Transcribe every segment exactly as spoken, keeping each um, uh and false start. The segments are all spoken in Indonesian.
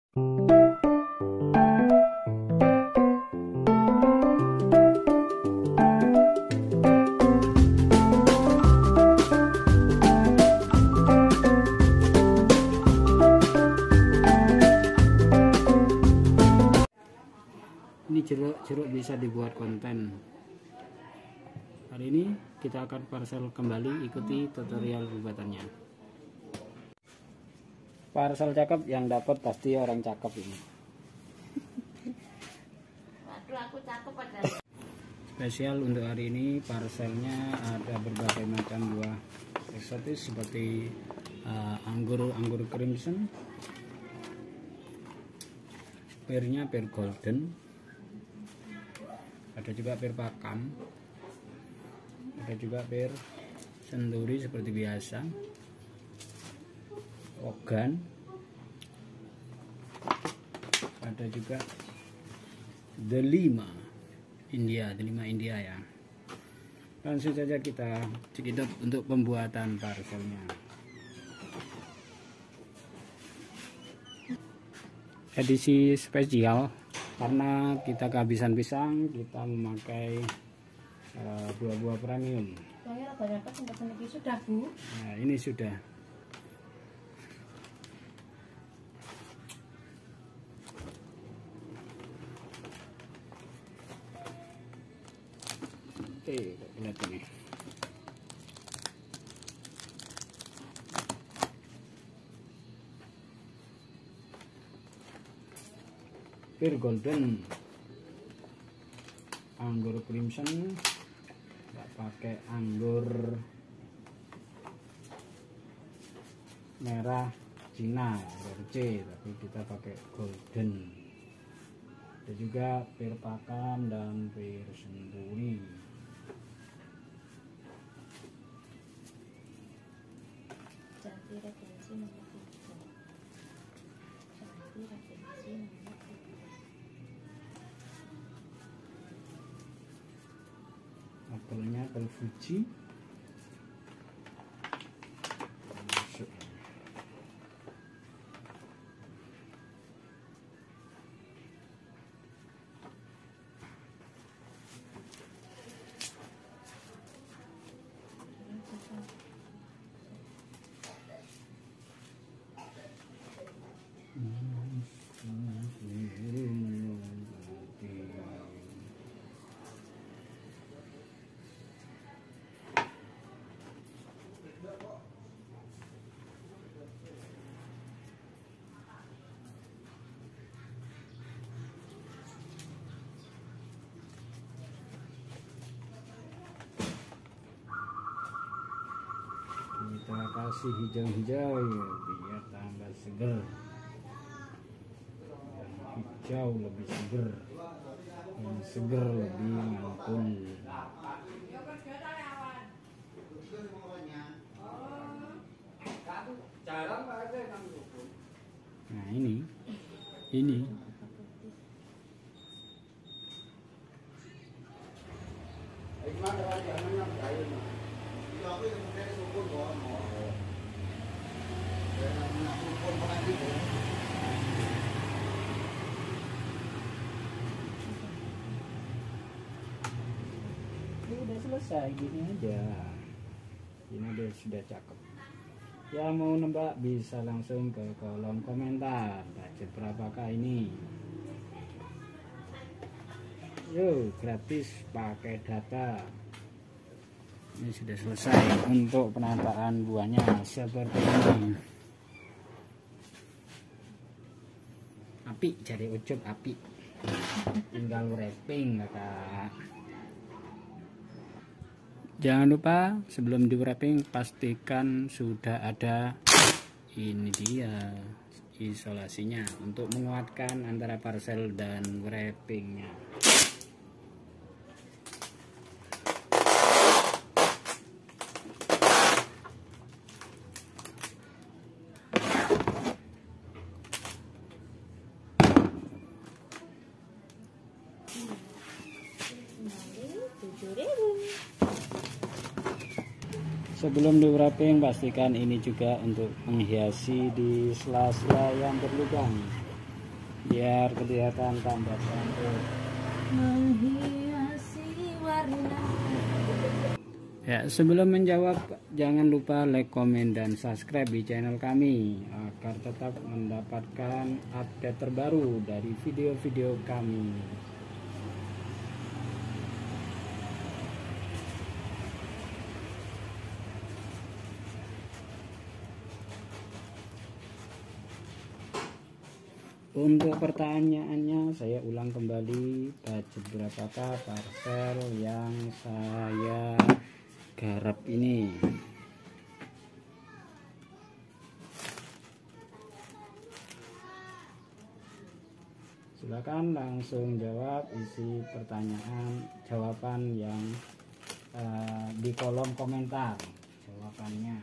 Ini jeruk-jeruk bisa dibuat konten. Hari ini kita akan parcel kembali, ikuti tutorial pembuatannya. Parcel cakep, yang dapat pasti orang cakep ini. Waduh, aku cakep pada. Spesial untuk hari ini parcelnya ada berbagai macam buah eksotis seperti uh, anggur anggur crimson, pirnya pir golden, ada juga pir pakam, ada juga pir senturi seperti biasa, ogan, ada juga delima India, delima India ya. Langsung saja kita cekidot untuk pembuatan parcelnya. Edisi spesial karena kita kehabisan pisang, kita memakai uh, buah-buah premium. Saya banyak tempat ini sudah, Bu. Nah, ini sudah. Oke, lihat ini. Pir golden, anggur crimson, nggak pakai anggur merah Cina R C, tapi kita pakai golden. Ada juga pir pakam dan pir senturi. Jati regensi nomor tiga. Jati regensi nomor tiga. Apelnya apel Fuji. Masuk. Kita kasih hijau-hijau ya, biar tambah seger. Yang hijau lebih seger, yang seger lebih mantul. Nah ini, ini. Ini udah selesai, gini aja. Ini udah sudah cakep. Ya mau nembak bisa langsung ke kolom komentar. Budget berapakah ini? Yo, gratis pakai data. Ini sudah selesai untuk penataan buahnya seperti ini. Api, jadi ucup api. Tinggal wrapping kakak. Jangan lupa sebelum di wrapping pastikan sudah ada, ini dia isolasinya untuk menguatkan antara parcel dan wrappingnya. Sebelum di wrapping pastikan ini juga untuk menghiasi di sela-sela yang berlubang. biar kelihatan tambah cantik. Menghiasi warna. Ya, sebelum menjawab jangan lupa like, komen, dan subscribe di channel kami agar tetap mendapatkan update terbaru dari video-video kami. Untuk pertanyaannya saya ulang kembali, budget berapakah parcel yang saya garap ini? Silakan langsung jawab isi pertanyaan jawaban yang uh, di kolom komentar jawabannya.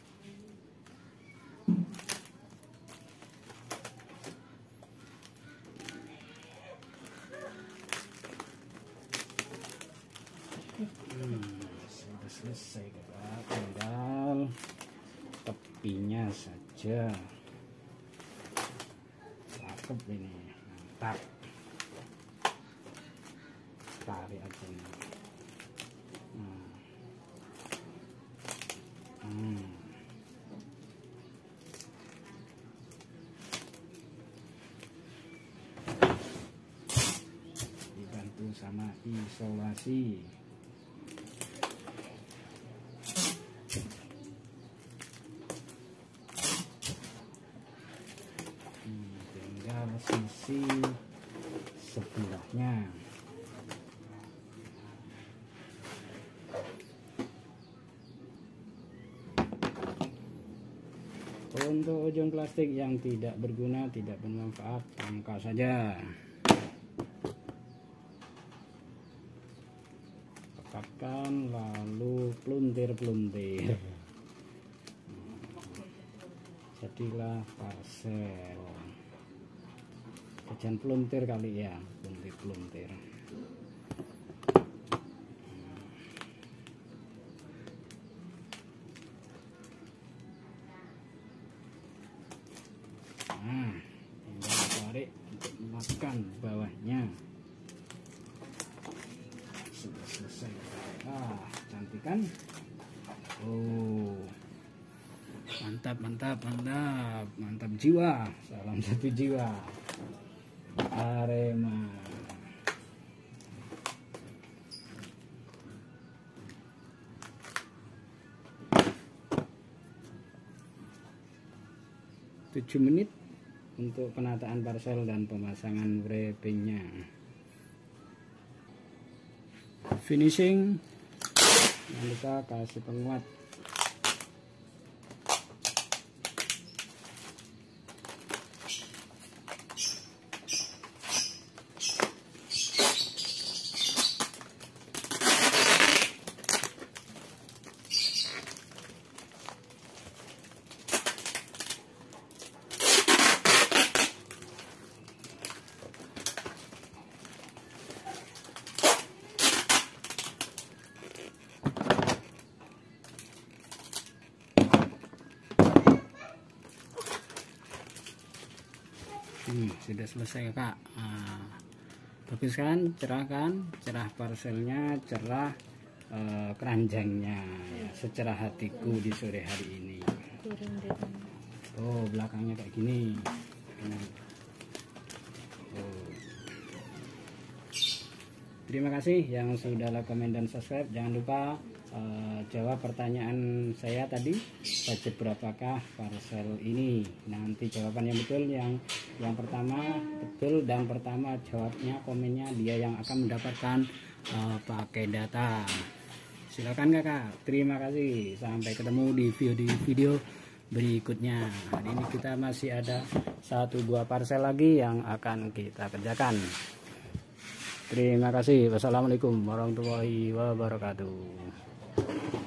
Hmm, sudah selesai kakak, tinggal tepinya saja. Cakep ini, mantap. Tarik aja nih. Hmm. Hmm. Dibantu sama isolasi. Sisi sebelahnya. Untuk ujung plastik yang tidak berguna, tidak bermanfaat, angkat saja. Pekatkan lalu peluntir-peluntir. Jadilah parcel. Jangan peluntir kali ya, peluntir-peluntir. Nah, tinggal tarik untuk memasukkan bawahnya. Sudah selesai. Ah, cantik kan? Oh, mantap, mantap, mantap, mantap jiwa. Salam satu jiwa. Arema. tujuh menit untuk penataan parcel dan pemasangan wrappingnya. Finishing, jangan lupa kasih penguat. Hmm, sudah selesai kak. Nah, bagus kan, cerah kan, cerah parcelnya, cerah eh, keranjangnya ya, secerah hatiku di sore hari ini. Oh, belakangnya kayak gini. Oh. Terima kasih yang sudah like, komen, dan subscribe. Jangan lupa uh, jawab pertanyaan saya tadi, budget berapakah parcel ini. Nanti jawaban yang betul, yang yang pertama betul dan pertama jawabnya, komennya, dia yang akan mendapatkan uh, pakai data. Silakan kakak. Terima kasih. Sampai ketemu di video-video berikutnya. Hari ini kita masih ada satu buah parcel lagi yang akan kita kerjakan. Terima kasih. Wassalamualaikum warahmatullahi wabarakatuh.